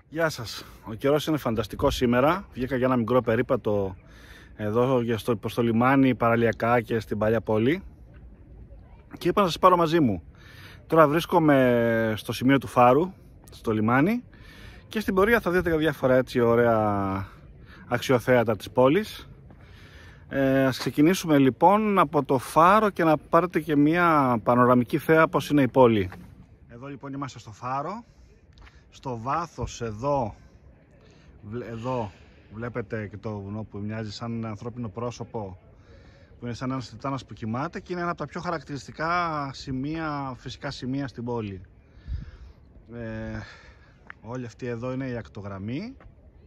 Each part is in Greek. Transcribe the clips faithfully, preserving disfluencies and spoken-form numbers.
Γεια σας. Ο καιρός είναι φανταστικός σήμερα. Βγήκα για ένα μικρό περίπατο εδώ στο, προς το λιμάνι, παραλιακά και στην παλιά πόλη και είπα να σας πάρω μαζί μου. Τώρα βρίσκομαι στο σημείο του φάρου, στο λιμάνι, και στην πορεία θα δείτε διάφορα έτσι ωραία αξιοθέατα της πόλης. Ε, ας ξεκινήσουμε λοιπόν από το φάρο και να πάρετε και μια πανοραμική θέα πως είναι η πόλη. Εδώ λοιπόν είμαστε στο φάρο. Στο βάθος εδώ, εδώ βλέπετε και το βουνό που μοιάζει σαν ένα ανθρώπινο πρόσωπο, που είναι σαν ένας τιτάνας που κοιμάται, και είναι ένα από τα πιο χαρακτηριστικά σημεία, φυσικά σημεία στην πόλη. Ε, όλη αυτή εδώ είναι η ακτογραμμή.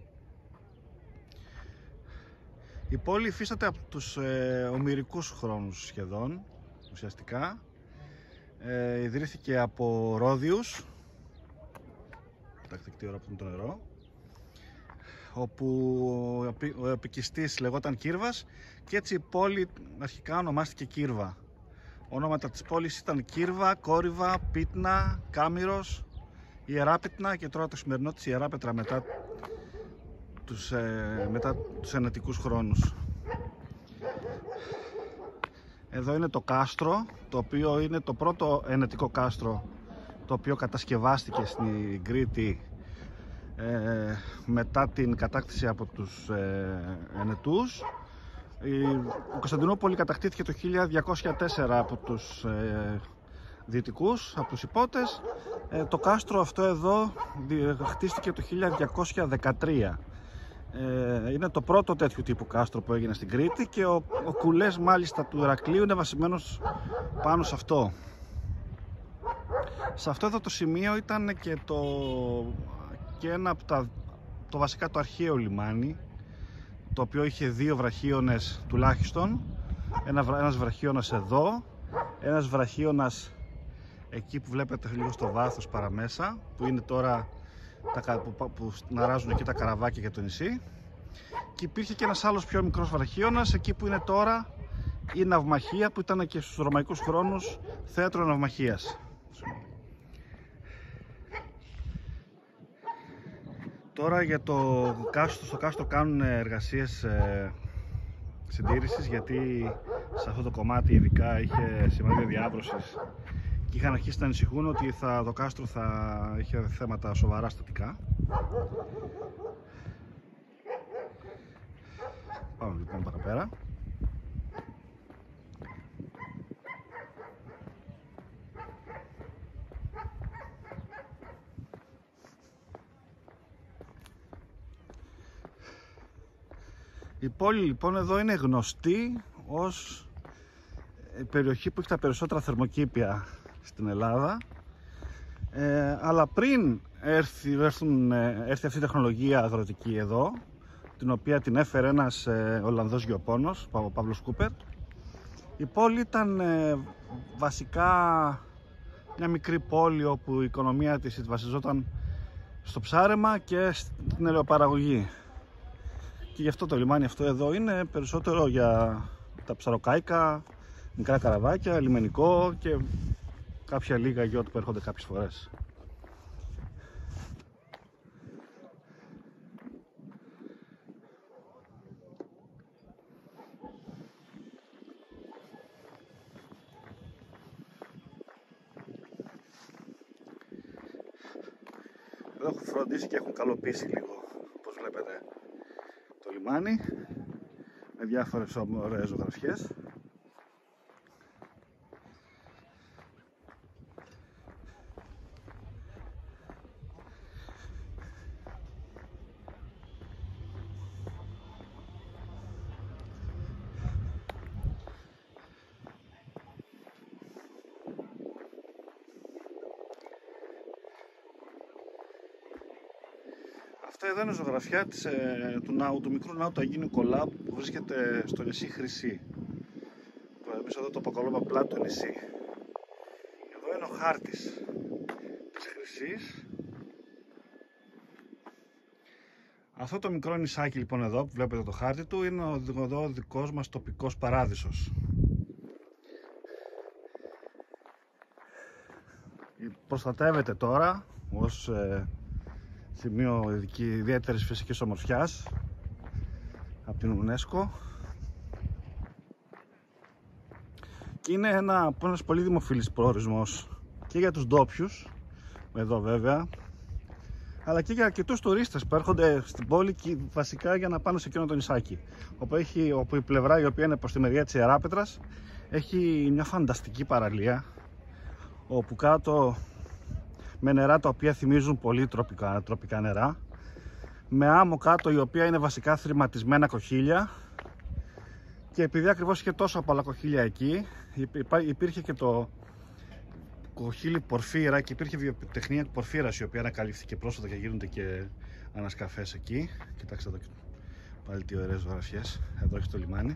Η πόλη υφίσταται από τους ε, ομηρικούς χρόνους σχεδόν, ουσιαστικά. Ε, ιδρύθηκε από Ρόδιους. Κοιτάξτε τι ώρα που είναι το νερό, όπου ο επικιστής λεγόταν Κύρβας και έτσι η πόλη αρχικά ονομάστηκε Κύρβα. Ονόματα της πόλης ήταν Κύρβα, Κόρυβα, Πίτνα, Κάμηρος, Ιεράπετνα και τώρα το σημερινό της Ιεράπετρα μετά τους, ε, μετά τους ενετικούς χρόνους. Εδώ είναι το κάστρο, το οποίο είναι το πρώτο ενετικό κάστρο το οποίο κατασκευάστηκε στην Κρήτη ε, μετά την κατάκτηση από τους ε, Ενετούς. Η Κωνσταντινούπολη κατακτήθηκε το χίλια διακόσια τέσσερα από τους ε, Δυτικούς, από τους Ιππότες. Ε, το κάστρο αυτό εδώ χτίστηκε το χίλια διακόσια δεκατρία. Ε, είναι το πρώτο τέτοιου τύπου κάστρο που έγινε στην Κρήτη και ο, ο κουλές μάλιστα του Ηρακλείου είναι βασισμένος πάνω σε αυτό. Σε αυτό εδώ το σημείο ήταν και, το, και ένα από τα, το βασικά το αρχαίο λιμάνι, το οποίο είχε δύο βραχίονες τουλάχιστον. Ένα, ένας βραχίωνας εδώ, ένας βραχίωνας εκεί που βλέπετε λίγο στο βάθος παραμέσα, που είναι τώρα τα, που, που ναράζουν εκεί τα καραβάκια για το νησί, και υπήρχε και ένας άλλος πιο μικρός βραχίωνας εκεί που είναι τώρα η ναυμαχία, που ήταν και στους ρωμαϊκούς χρόνους θέατρο ναυμαχίας. Τώρα για το κάστρο, στο κάστρο κάνουν εργασίες ε, συντήρησης, γιατί σε αυτό το κομμάτι ειδικά είχε σημάδια διάβρωσης και είχαν αρχίσει να ανησυχούν ότι θα, το κάστρο θα είχε θέματα σοβαρά στατικά. Πάμε λοιπόν παραπέρα. Η πόλη λοιπόν εδώ είναι γνωστή ως περιοχή που έχει τα περισσότερα θερμοκήπια στην Ελλάδα, ε, αλλά πριν έρθει, έρθουν, έρθει αυτή η τεχνολογία αγροτική εδώ, την οποία την έφερε ένας ε, Ολλανδός γεωπόνος, ο Παύλος Κούπερ, η πόλη ήταν ε, βασικά μια μικρή πόλη όπου η οικονομία της βασιζόταν στο ψάρεμα και στην ελαιοπαραγωγή. Και γι' αυτό το λιμάνι αυτό εδώ είναι περισσότερο για τα ψαροκάικα, μικρά καραβάκια, λιμενικό και κάποια λίγα γιότ που έρχονται κάποιες φορές. Εδώ έχουν φροντίσει και έχουν καλοποιήσει λίγο, όπως βλέπετε, το λιμάνι με διάφορες ωραίες ζωγραφιές. Αυτή εδώ είναι η ζωγραφιά της, ε, του, ναού, του μικρού ναού του Αγίου Νικολάου που βρίσκεται στο νησί Χρυσή. Εμείς εδώ το αποκαλούμε απλά το νησί. Εδώ είναι ο χάρτης της Χρυσής. Αυτό το μικρό νησάκι λοιπόν εδώ που βλέπετε το χάρτη του είναι ο, εδώ ο δικός μας τοπικός παράδεισος. Προστατεύεται τώρα ως ε, σημείο ιδιαίτερης φυσικής ομορφιάς από την UNESCO, και είναι ένα, ένας πολύ δημοφιλής προορισμός και για τους ντόπιους εδώ βέβαια, αλλά και για αρκετούς τουρίστες που έρχονται στην πόλη και βασικά για να πάνε σε εκείνο το νησάκι, όπου, έχει, όπου η πλευρά η οποία είναι προς τη μεριά της Ιεράπετρας έχει μια φανταστική παραλία, όπου κάτω με νερά τα οποία θυμίζουν πολύ τροπικά, τροπικά νερά, με άμμο κάτω η οποία είναι βασικά θρηματισμένα κοχύλια, και επειδή ακριβώς είχε τόσο πολλά κοχύλια εκεί, υπήρχε και το κοχύλι πορφύρα και υπήρχε βιοτεχνία πορφύρας η οποία ανακαλύφθηκε πρόσφατα και γίνονται και ανασκαφές εκεί. Κοιτάξτε εδώ πάλι τι ωραίες ζωγραφιές. Εδώ έχει το λιμάνι.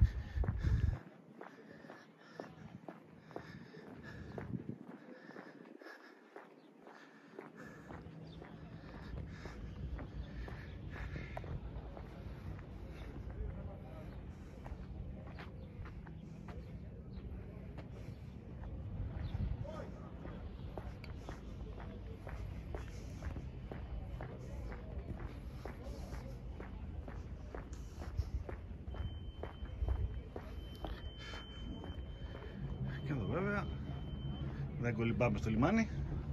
Και εδώ βέβαια δεν κολυμπάμε στο λιμάνι.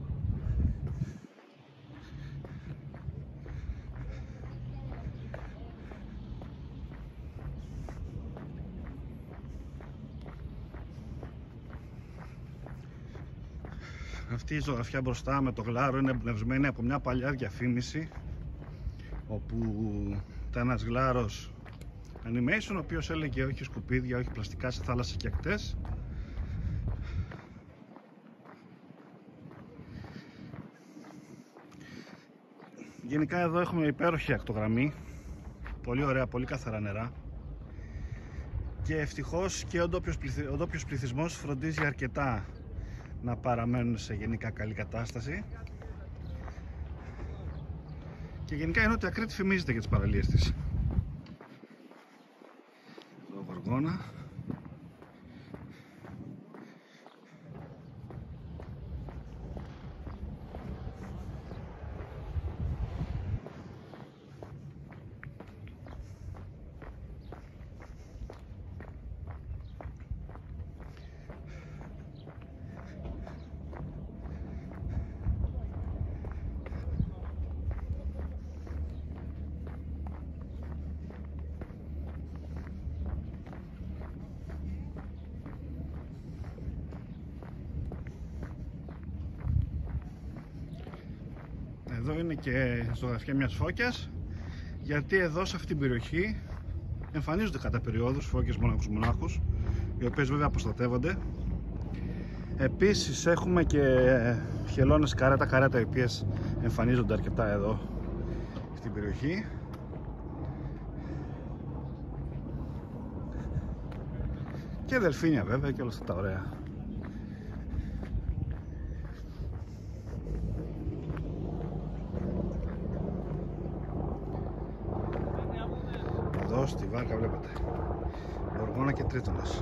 Αυτή η ζωγραφιά μπροστά με το γλάρο είναι εμπνευσμένη από μια παλιά διαφήμιση, όπου ήταν ένας γλάρος animation ο οποίος έλεγε όχι σκουπίδια, όχι πλαστικά σε θάλασσα και ακτές. Γενικά εδώ έχουμε υπέροχη ακτογραμμή, πολύ ωραία, πολύ καθαρά νερά, και ευτυχώς και ο ντόπιος, πληθυ... ο ντόπιος πληθυσμός φροντίζει αρκετά να παραμένουν σε γενικά καλή κατάσταση, και γενικά η Νότια Κρήτη φημίζεται για τις παραλίες της. Εδώ Γοργόνα. Εδώ είναι και ζωγραφιά μιας φώκιας, γιατί εδώ σε αυτή την περιοχή εμφανίζονται κατά περιόδους φώκες μοναχούς μονάχους, οι οποίες βέβαια προστατεύονται. Επίσης έχουμε και χελώνες καρέτα, καρέτα οι οποίες εμφανίζονται αρκετά εδώ στην περιοχή. Και δελφίνια βέβαια και όλα αυτά τα ωραία. Εδώ στη βάρκα βλέπετε Γοργόνα και Τρίτονας.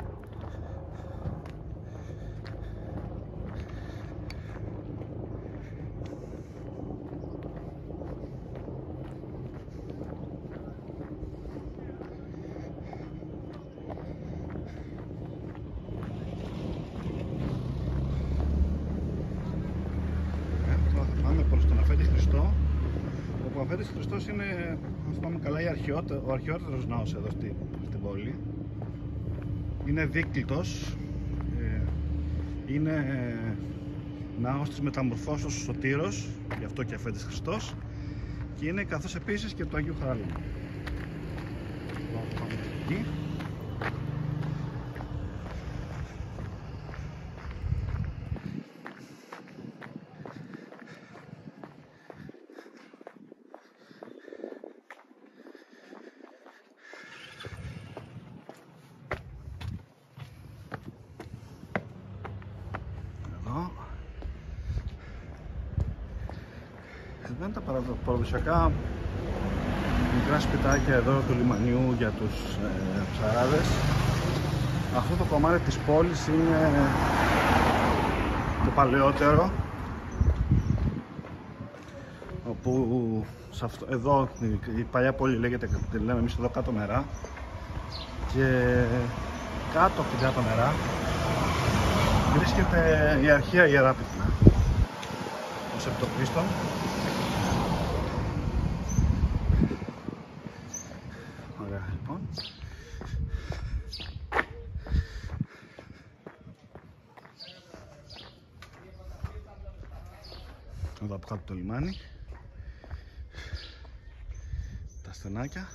Πάμε προς τον Αφέντη Χριστό, όπου ο Αφέντης Χριστός είναι, αν θυμάμαι καλά, ο αρχαιότερος ναός εδώ στην, στην πόλη. Είναι δίκλητος, ε, είναι ε, ναός της μεταμορφώσεως του Σωτήρος, γι' αυτό και Αφέντης Χριστός, και είναι καθώς επίσης και του Αγίου Χαράλαμπου. Εδώ είναι τα παραδοσιακά μικρά σπιτάκια εδώ του λιμανιού για τους ε, ψαράδες. Αυτό το κομμάτι της πόλης είναι το παλαιότερο, όπου σε αυτό, εδώ η παλιά πόλη λέγεται, τη λέμε εμείς εδώ κάτω νερά, και κάτω από την κάτω νερά βρίσκεται η αρχαία Ιεράπετρα των Σεπτοκρίστων. Ωραία, λοιπόν. Εδώ από κάτω το λιμάνι, τα στενάκια.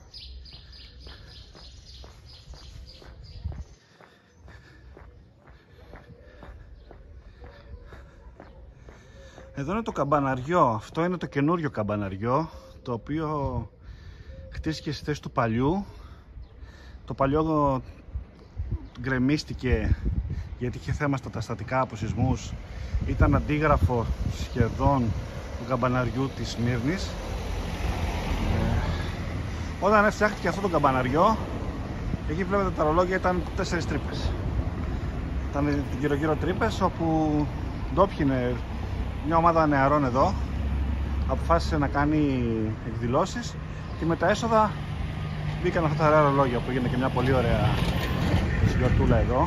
Εδώ είναι το καμπαναριό, αυτό είναι το καινούριο καμπαναριό, το οποίο χτίστηκε στη θέση του παλιού. Το παλιό γκρεμίστηκε γιατί είχε θέμα στα στατικά από σεισμούς. Ήταν αντίγραφο σχεδόν του καμπαναριού της Σμύρνης. Ε, όταν φτιάχτηκε αυτό το καμπαναριό, εκεί βλέπετε τα ρολόγια ήταν τέσσερις τρύπες. Ήταν γύρω γύρω τρύπες, όπου ντόπιοι, μια ομάδα νεαρών εδώ αποφάσισε να κάνει εκδηλώσεις, και με τα έσοδα μπήκαν αυτά τα ωραία ρολόγια, που έγινε και μια πολύ ωραία γιορτούλα εδώ.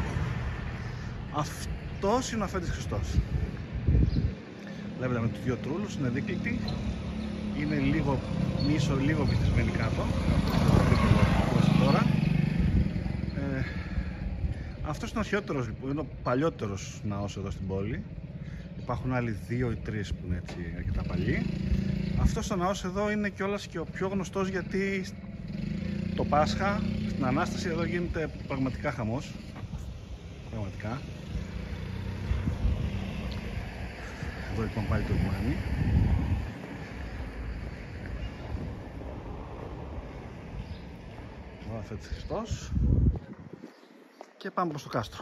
Αυτός είναι ο Αφέντης Χριστός. Βλέπετε με τους δύο τρούλους, είναι δίκλητοι, είναι λίγο μίσο, λίγο βυθισμένοι κάτω. Τώρα. Ε, αυτός είναι ο αρχαιότερος, λοιπόν, είναι ο παλιότερος ναός εδώ στην πόλη. Υπάρχουν άλλοι δύο ή τρεις που είναι έτσι αρκετά παλιοί. Αυτός ο ναός εδώ είναι κιόλας και ο πιο γνωστός, γιατί το Πάσχα στην Ανάσταση εδώ γίνεται πραγματικά χαμός. Πραγματικά. Εδώ λοιπόν πάλι το λιμάνι. Ο Αφέντης Χριστός. Και πάμε προς το κάστρο.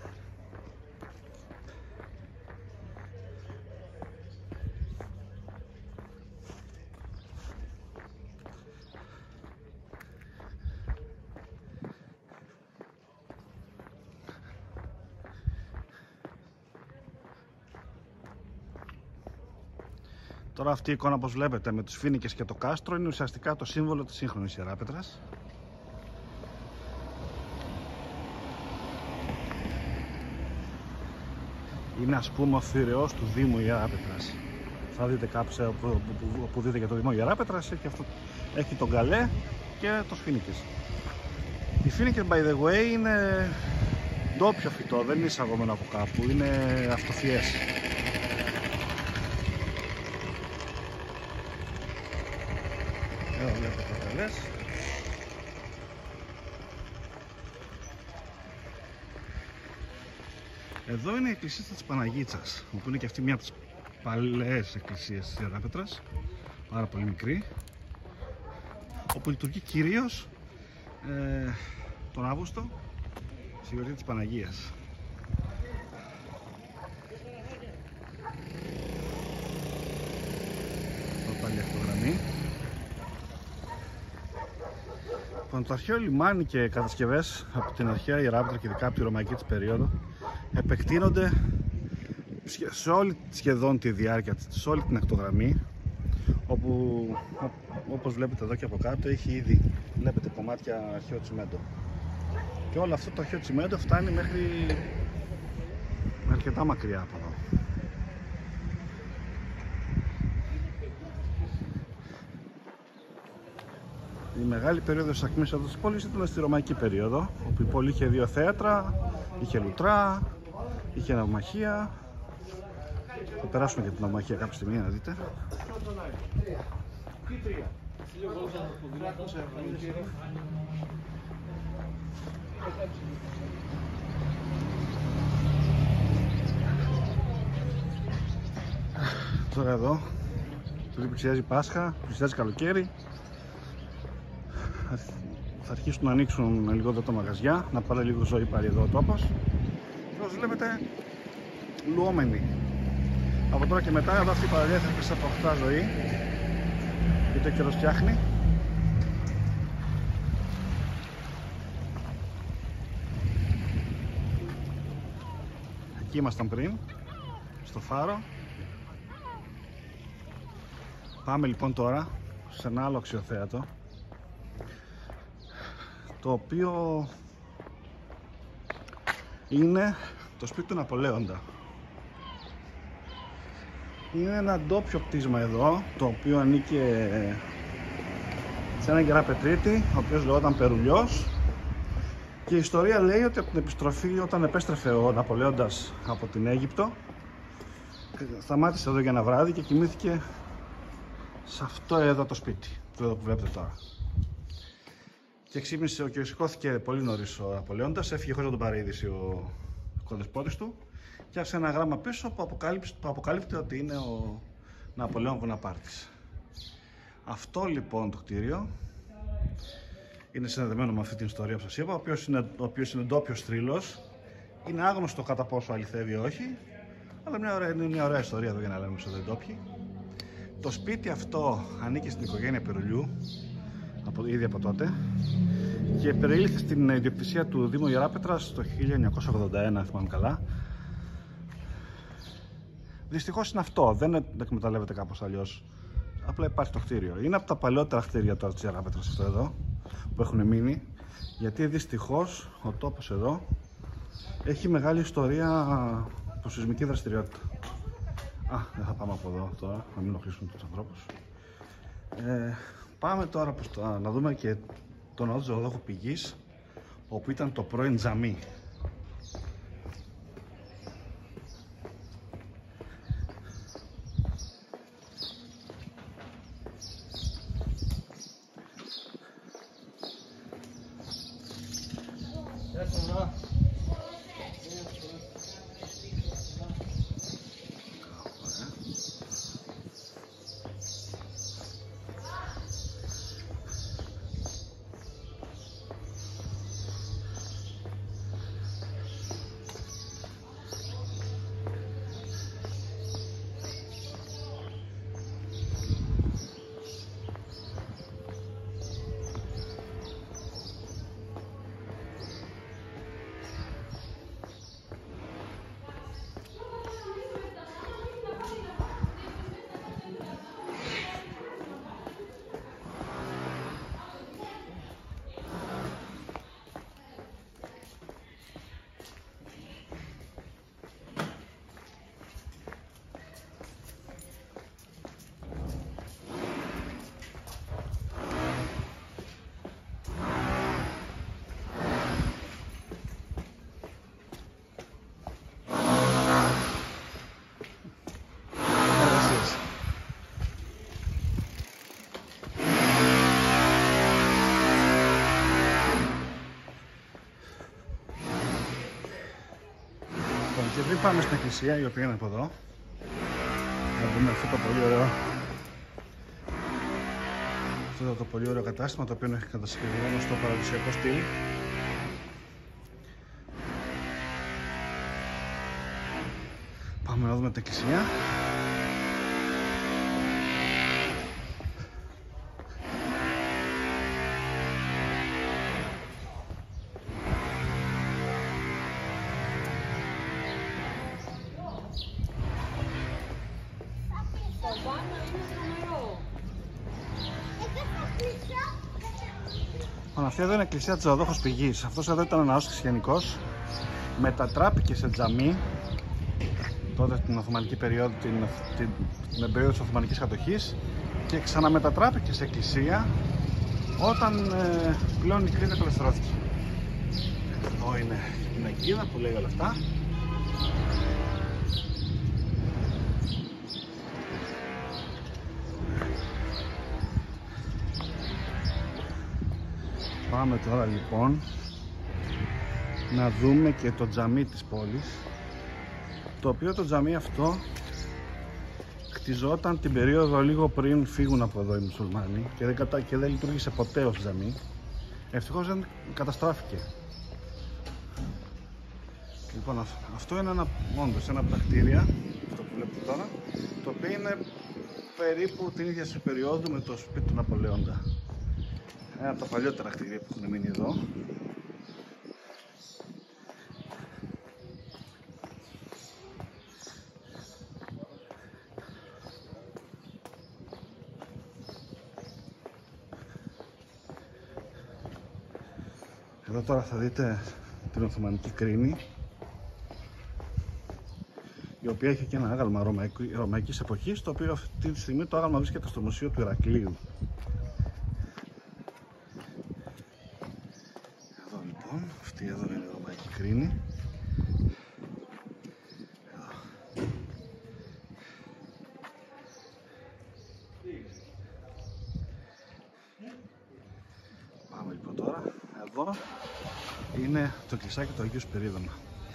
Τώρα αυτή η εικόνα, όπως βλέπετε, με τους φοίνικες και το κάστρο, είναι ουσιαστικά το σύμβολο της σύγχρονης Ιεράπετρας. Είναι, ας πούμε, ο θηρεός του Δήμου Ιεράπετρας. Θα δείτε κάπου όπου, όπου δείτε για το Δήμο Ιεράπετρας, έχει, αυτό, έχει τον καλέ και τους φοίνικες. Οι φοίνικες, by the way, είναι ντόπιο φυτό, δεν είναι εισαγωμένο από κάπου, είναι αυτοφιές. Εδώ βλέπετε το καλές. Εδώ είναι η εκκλησία της Παναγίτσας, όπου είναι και αυτή μια από τις παλαιές εκκλησίες της Ιεράπετρας, πάρα πολύ μικρή, όπου λειτουργεί κυρίως ε, τον Αύγουστο, στη γιορτή της Παναγίας. Εδώ πάλι αυτογραμμή. Το αρχαίο λιμάνι και κατασκευές από την αρχαία Ιεράπετρα και ειδικά από τη ρωμαϊκή της περίοδο επεκτείνονται σε όλη σχεδόν τη διάρκεια της, σε όλη την ακτογραμμή, όπου όπως βλέπετε εδώ και από κάτω έχει ήδη, βλέπετε, κομμάτια αρχαίο τσιμέντο, και όλο αυτό το αρχαίο τσιμέντο φτάνει μέχρι αρκετά μακριά από εδώ. Η μεγάλη περίοδος της ακμής εδώ της πόλης ήταν στη ρωμαϊκή περίοδο, όπου η πόλη είχε δύο θέατρα, είχε λουτρά, είχε ναυμαχία. Θα περάσουμε για την ναυμαχία κάποια στιγμή να δείτε. Τώρα εδώ, τώρα πλησιάζει Πάσχα, πλησιάζει καλοκαίρι. Θα αρχίσουν να ανοίξουν λίγο εδώ τα μαγαζιά, να πάρει λίγο ζωή πάλι εδώ ο τόπος. Και όπως βλέπετε, λουόμενοι. Από τώρα και μετά εδώ αυτή η παραλία θα αρχίσει από αποκτά ζωή, γιατί ο καιρός φτιάχνει. Εκεί ήμασταν πριν, στο φάρο. Πάμε λοιπόν τώρα σε ένα άλλο αξιοθέατο, το οποίο είναι το σπίτι του Ναπολέοντα. Είναι ένα ντόπιο κτίσμα εδώ, το οποίο ανήκε σε έναν κεραπετρίτη, ο οποίος λεγόταν Περουλιός, και η ιστορία λέει ότι από την επιστροφή, όταν επέστρεφε ο Ναπολέοντας από την Αίγυπτο, σταμάτησε εδώ για ένα βράδυ και κοιμήθηκε σε αυτό εδώ το σπίτι, το εδώ που βλέπετε τώρα. Και ξύπνησε και σηκώθηκε πολύ νωρίς ο Ναπολέοντας, έφυγε χωρίς να τον πάρει είδηση ο κοδεσπότης του και άφησε ένα γράμμα πίσω που, που αποκάλυπτε ότι είναι ο Ναπολέον Βοναπάρτης. Αυτό λοιπόν το κτίριο είναι συνδεδεμένο με αυτή την ιστορία που σας είπα, ο οποίος είναι, ο οποίος είναι ντόπιος θρύλος. Είναι άγνωστο κατά πόσο αληθεύει ή όχι, αλλά μια ωραία, είναι μια ωραία ιστορία εδώ για να λέμε ότι είναι ντόπιοι. Το σπίτι αυτό ανήκει στην οικογένεια Περουλιού, από, ήδη από τότε, και περιήλθε στην ιδιοκτησία του Δήμου Ιεράπετρας το χίλια εννιακόσια ογδόντα ένα, αν θυμάμαι καλά. Δυστυχώς είναι αυτό, δεν εκμεταλλεύεται κάπως αλλιώς. Απλά υπάρχει το κτίριο. Είναι από τα παλιότερα κτίρια τώρα της Ιεράπετρας αυτό εδώ, που έχουν μείνει, γιατί δυστυχώς ο τόπος εδώ έχει μεγάλη ιστορία από σεισμική δραστηριότητα. Α, δεν θα πάμε από εδώ τώρα, να μην ενοχλήσουμε τους ανθρώπους. Ε, πάμε τώρα προς το, να δούμε και τον ναό του Ζωοδόχου Πηγής, όπου ήταν το πρώην τζαμί. Και πριν πάμε στην εκκλησία, η οποία είναι από εδώ, να δούμε αυτό το πολύ ωραίο, αυτό το πολύ ωραίο κατάστημα, το οποίο έχει κατασκευασμένο στο παραδοσιακό στυλ. Πάμε να δούμε την εκκλησία. Αυτή εδώ είναι η εκκλησία της Ζωοδόχος Πηγής. Αυτός εδώ ήταν ναός χριστιανικός, μετατράπηκε σε τζαμί τότε την Οθωμανική περίοδο, την, την, την περίοδο της Οθωμανικής κατοχής, και ξαναμετατράπηκε σε εκκλησία όταν ε, πλέον η Κρήτη απελευθερώθηκε. Εδώ είναι η πινακίδα που λέει όλα αυτά. Πάμε τώρα λοιπόν να δούμε και το τζαμί της πόλης, το οποίο το τζαμί αυτό χτιζόταν την περίοδο λίγο πριν φύγουν από εδώ οι μουσουλμάνοι και δεν, κατα... και δεν λειτουργήσε ποτέ ως τζαμί. Ευτυχώς δεν καταστράφηκε. Λοιπόν, αυτό είναι ένα, όντως ένα από τα κτίρια, αυτό που βλέπετε τώρα, το οποίο είναι περίπου την ίδια σε περίοδο με το σπίτι του Ναπολέοντα. Ένα από τα παλιότερα κτίρια που έχουν μείνει εδώ. Εδώ τώρα θα δείτε την Οθωμανική Κρίνη, η οποία έχει και ένα άγαλμα ρωμαϊκής εποχής, το οποίο αυτή τη στιγμή το άγαλμα βρίσκεται στο Μουσείο του Ηρακλείου. Εδώ λοιπόν, αυτή εδώ είναι η Ρωμαϊκή Κρίνη. Πάμε λοιπόν τώρα, εδώ είναι το κλεισάκι του Αγίου Σπυρίδωνα.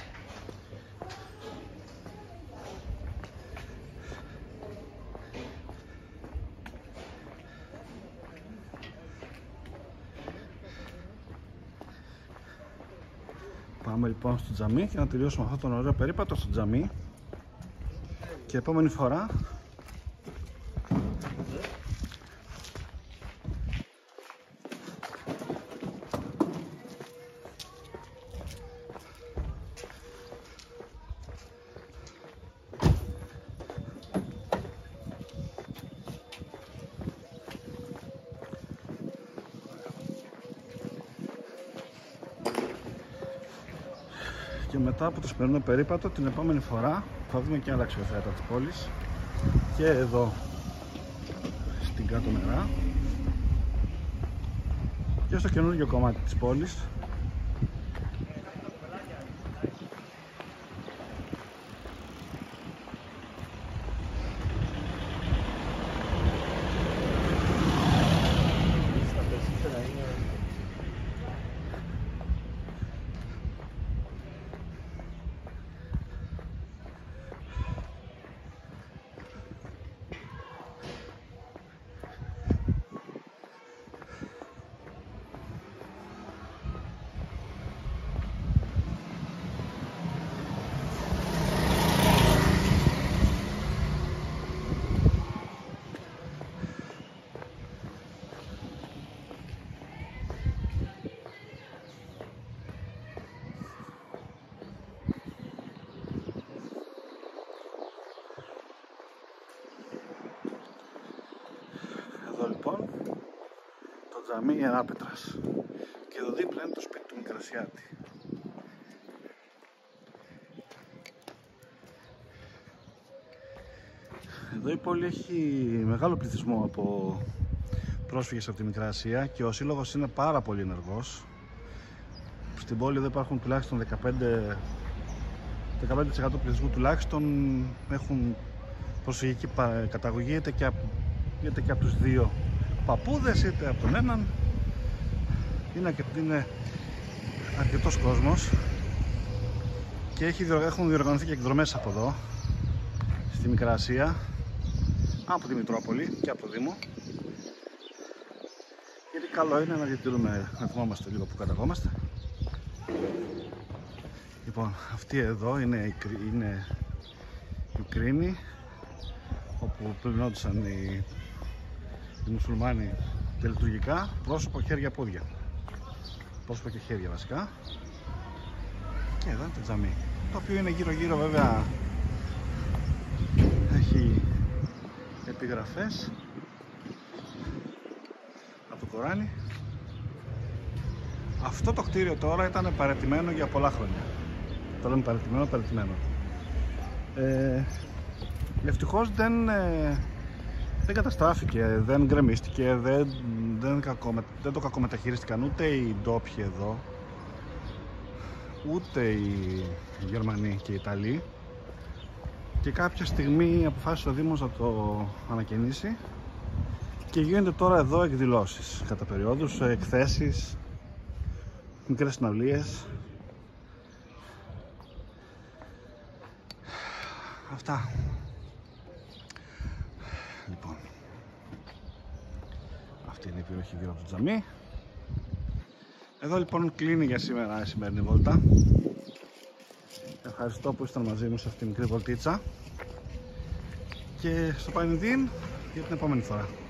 Πάμε λοιπόν στο τζαμί και να τελειώσουμε αυτό τον ωραίο περίπατο στο τζαμί. Και επόμενη φορά και μετά από το σημερινό περίπατο, την επόμενη φορά θα δούμε και άλλα αξιοθέατα της πόλης, και εδώ στην κάτω μερά και στο καινούργιο κομμάτι της πόλης. Εδώ λοιπόν το τζαμί Ιεράπετρας και εδώ δίπλα είναι το σπίτι του Μικρασιάτη. Εδώ η πόλη έχει μεγάλο πληθυσμό από πρόσφυγες από τη Μικρά Ασία και ο σύλλογος είναι πάρα πολύ ενεργός. Στην πόλη εδώ υπάρχουν τουλάχιστον δεκαπέντε τοις εκατό πληθυσμού τουλάχιστον έχουν προσφυγική καταγωγή, είτε και από, είτε και από τους δύο παππούδες είτε από τον έναν. Είναι, είναι αρκετός κόσμος και έχει, έχουν διοργανωθεί και εκδρομές από εδώ στη Μικρά Ασία, από τη Μητρόπολη και από το Δήμο, γιατί καλό είναι να διατηρούμε, να θυμόμαστε λίγο που καταγόμαστε. Λοιπόν, αυτή εδώ είναι η, είναι η Κρίνη, όπου πληνόντουσαν οι, οι μουσουλμάνοι τελετουργικά, πρόσωπο, χέρια, πόδια. Πρόσωπο και χέρια βασικά. Και εδώ είναι το τζαμί, το οποίο είναι γύρω γύρω, βέβαια έχει επιγραφές από το Κοράνι. Αυτό το κτίριο τώρα ήταν παραιτημένο για πολλά χρόνια. Το λέμε παραιτημένο, παραιτημένο. Ε, ευτυχώς δεν, ε, δεν καταστράφηκε, δεν γκρεμίστηκε, δεν, δεν, κακομε, δεν το κακομεταχειρίστηκαν ούτε οι ντόπιοι εδώ, ούτε οι Γερμανοί και οι Ιταλοί. Και κάποια στιγμή αποφάσισε ο Δήμος να το ανακαινήσει και γίνονται τώρα εδώ εκδηλώσεις κατά περιόδους, εκθέσεις, μικρές συναυλίες. Αυτά. Λοιπόν, αυτή είναι η περιοχή γύρω από το τζαμί. Εδώ λοιπόν κλείνει για σήμερα η σημερινή βόλτα. Ευχαριστώ που ήσταν μαζί μου σε αυτήν την μικρή βολτίτσα και στο Πανιδίν για την επόμενη φορά.